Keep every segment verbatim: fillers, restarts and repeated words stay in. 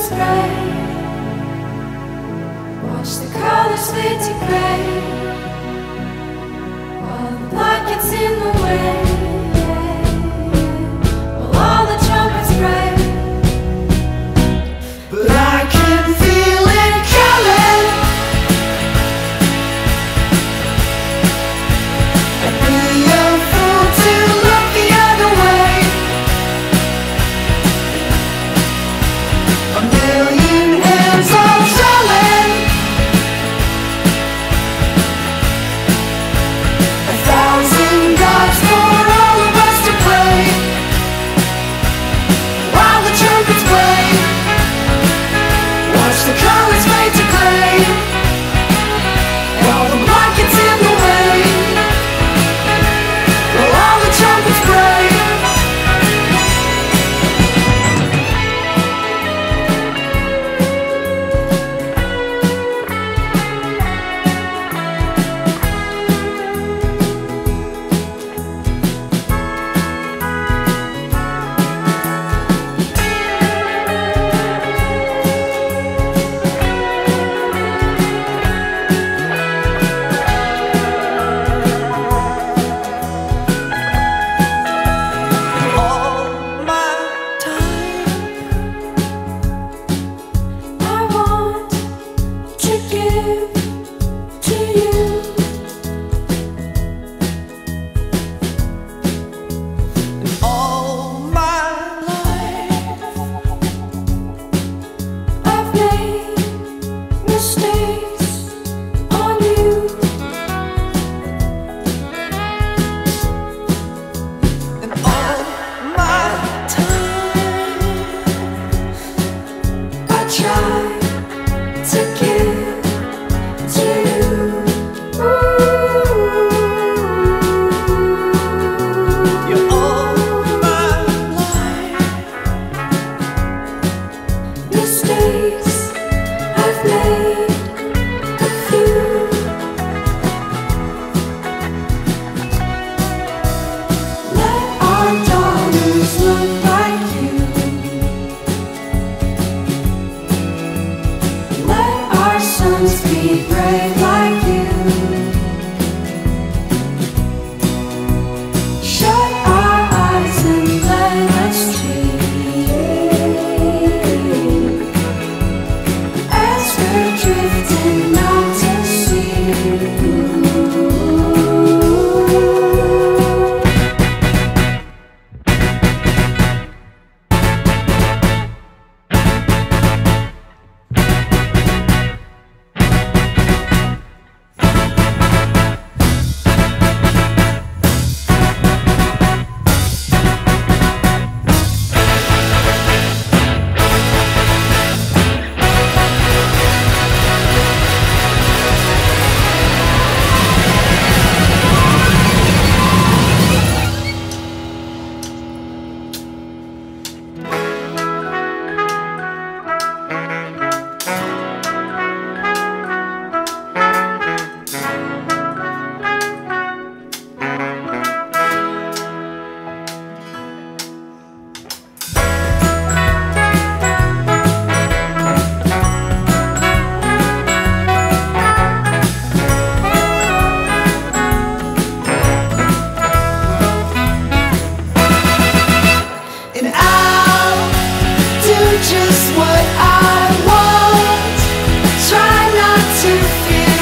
spray. Watch the colors fade to gray while the light gets in the way. While all the trumpets break, but I can feel it coming. I'd be a fool to look the other way. A million hands all telling, a thousand gods for all of us to play. While the trumpets play, watch the colors fade to gray. All the blankets in the way, while all the trumpets play. All my time I want to give to you. All my life I've made mistakes on you. And all my time I try to give to you. You're all my life. Mistakes I've made a few. Let our daughters look like you. Let our sons be brave like you. Shut our eyes and let us dream as we're drifting out to sea. And I'll do just what I want. Try not to fear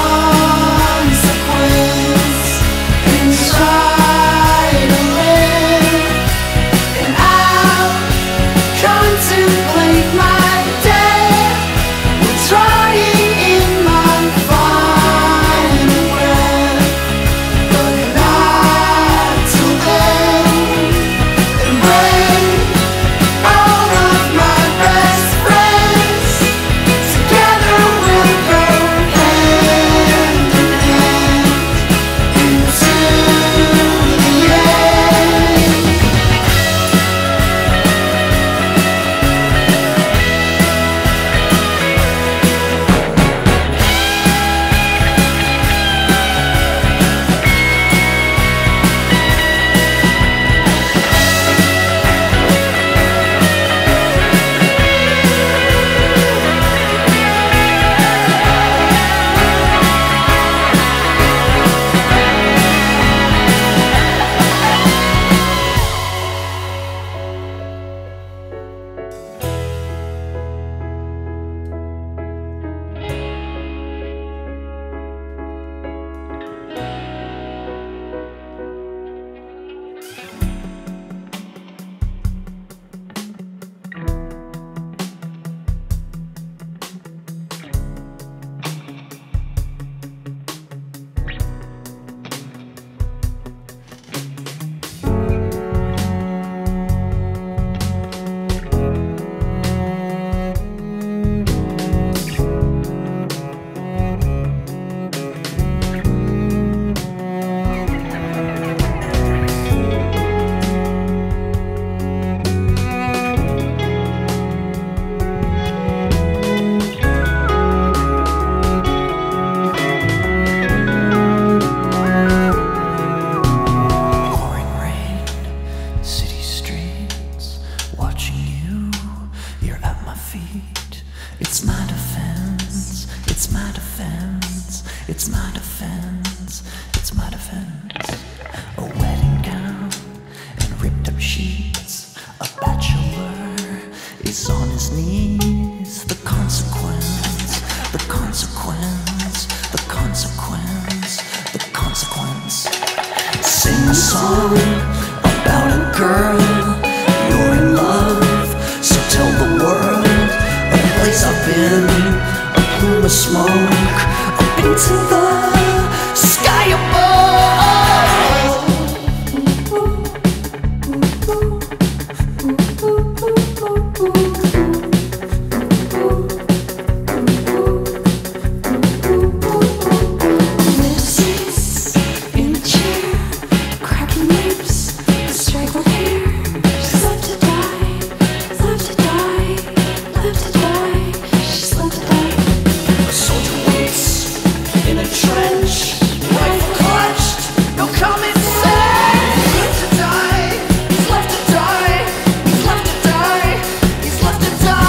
consequence and try to live. And I'll contemplate my death while trying in my final breath, but not till then. And when all of my best friends feet. It's my defense, it's my defense, it's my defense, it's my defense. A wedding gown and ripped up sheets. A bachelor is on his knees. The consequence, the consequence, the consequence, the consequence. Sing a song about a girl. You're in love, so tell the world. A place I've been, a plume of smoke, up into the sky above. Lipsticks in the chair, cracking lips, straggled hair. She's left to die, left to die, left to die. She's left to die. A soldier waits in a trench, rifle clutched, no common sense. He's left to die, he's left to die, he's left to die, he's left to die.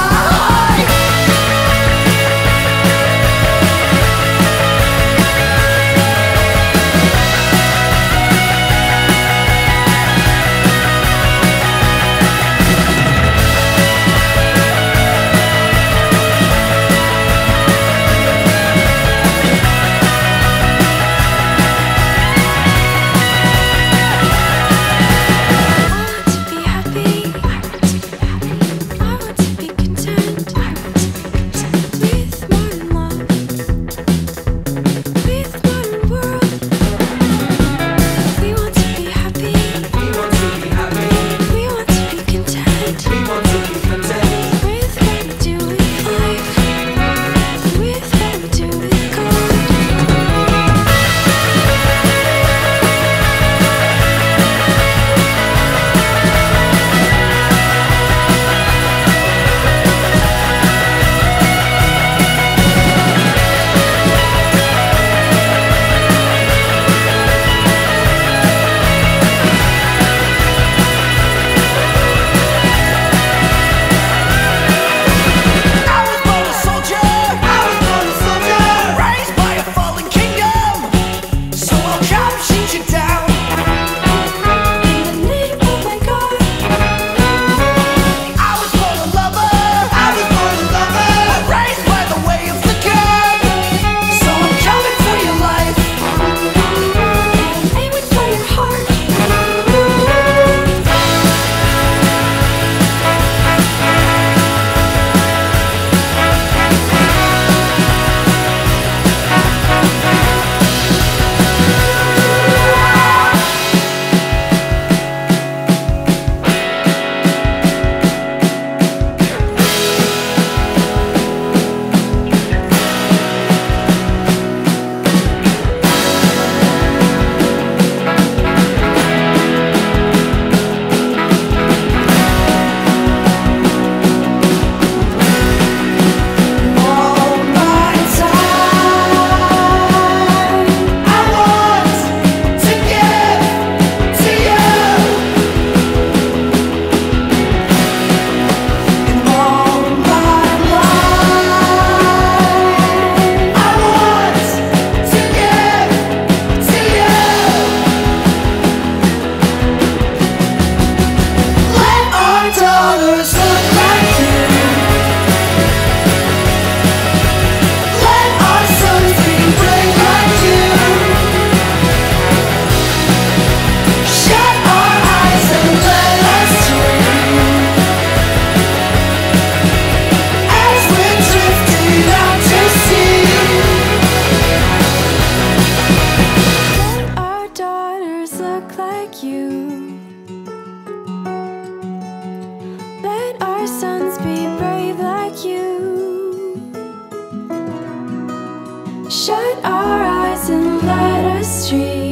Shut our eyes and let us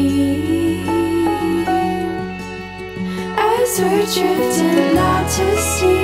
dream as we're drifting out to sea.